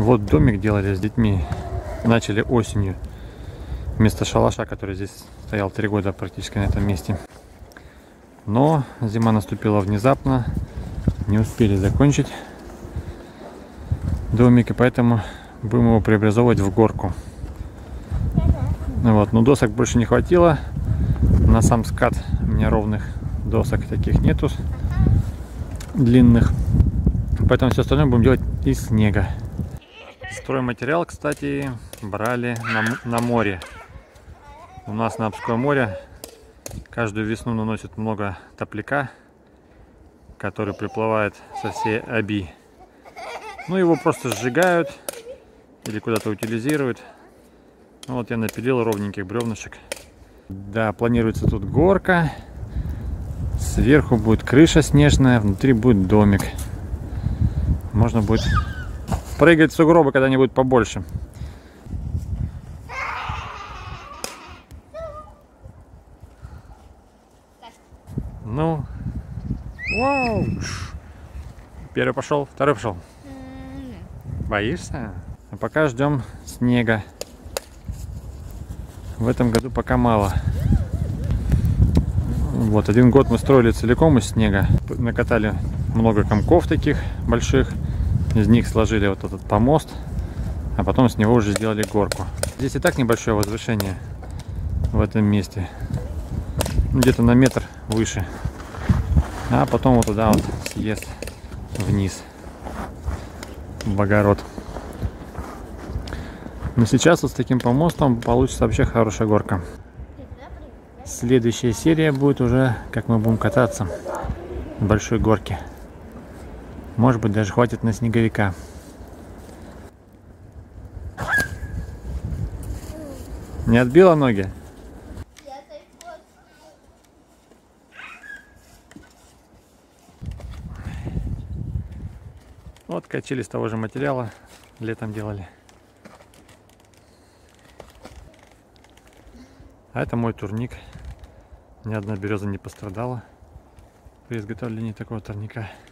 Вот домик делали с детьми. Начали осенью. Вместо шалаша, который здесь стоял 3 года практически на этом месте. Но зима наступила внезапно. Не успели закончить домик, и поэтому будем его преобразовывать в горку. Вот. Но досок больше не хватило. На сам скат у меня ровных досок таких нету. Длинных. Поэтому все остальное будем делать из снега. Стройматериал, кстати, брали на море. У нас на Обское море каждую весну наносят много топляка, который приплывает со всей Оби. Ну, его просто сжигают или куда-то утилизируют. Ну, вот я напилил ровненьких бревнышек. Да, планируется тут горка. Сверху будет крыша снежная, внутри будет домик. Можно будет прыгать в сугробы, когда они будут побольше. Ну, вау! Первый пошел, второй пошел. Боишься? А пока ждем снега. В этом году пока мало. Вот, 1 год мы строили целиком из снега. Накатали много комков таких больших. Из них сложили вот этот помост. А потом с него уже сделали горку. Здесь и так небольшое возвышение в этом месте. Где-то на метр выше. А потом вот туда вот съезд вниз. В огород. Но сейчас вот с таким помостом получится вообще хорошая горка. Следующая серия будет уже, как мы будем кататься в большой горке. Может быть, даже хватит на снеговика. Не отбила ноги? Вот качели с того же материала летом делали. А это мой турник. Ни одна береза не пострадала при изготовлении такого турника.